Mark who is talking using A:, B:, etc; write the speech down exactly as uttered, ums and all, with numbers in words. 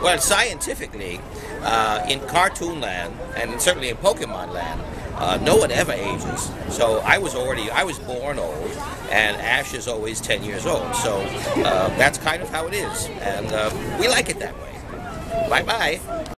A: Well, scientifically, uh, in cartoon land, and certainly in Pokemon land, uh, no one ever ages. So I was already, I was born old, and Ash is always ten years old. So uh, that's kind of how it is, and uh, we like it that way. Bye-bye.